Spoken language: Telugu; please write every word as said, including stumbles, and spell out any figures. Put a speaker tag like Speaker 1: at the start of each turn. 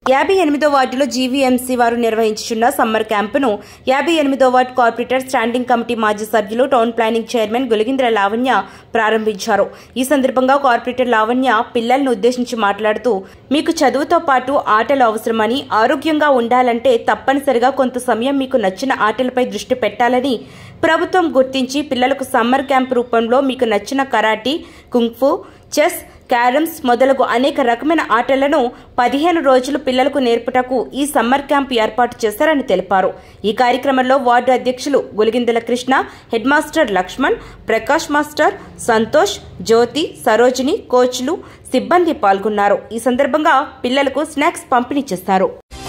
Speaker 1: యాభై ఎనిమిదో వార్డులో జీవీఎంసీ వారు నిర్వహించున్న సమ్మర్ క్యాంపును యాభై ఎనిమిదో వార్డు కార్పొరేటర్ స్టాండింగ్ కమిటీ మాజీ సభ్యులు town planning chairman Guligindra Lavanya ప్రారంభించారు. ఈ సందర్భంగా కార్పొరేటర్ లావణ్య పిల్లలను ఉద్దేశించి మాట్లాడుతూ, మీకు చదువుతో పాటు ఆటలు అవసరమని, ఆరోగ్యంగా ఉండాలంటే తప్పనిసరిగా కొంత సమయం మీకు నచ్చిన ఆటలపై దృష్టి పెట్టాలని ప్రభుత్వం గుర్తించి పిల్లలకు సమ్మర్ క్యాంప్ రూపంలో మీకు నచ్చిన కరాటీ, కుంగ్ఫు, చెస్, క్యారమ్స్ మొదలగు అనేక రకమైన ఆటలను పదిహేను రోజులు పిల్లలకు నేర్పుటకు ఈ సమ్మర్ క్యాంప్ ఏర్పాటు చేశారని తెలిపారు. ఈ కార్యక్రమంలో వార్డు అధ్యక్షులు Guligindala Krishna, head master Lakshman, Prakash master, Santosh, Jyothi, Sarojini, కోచ్లు, సిబ్బంది పాల్గొన్నారు. ఈ సందర్భంగా పిల్లలకు స్నాక్స్ పంపిణీ చేశారు.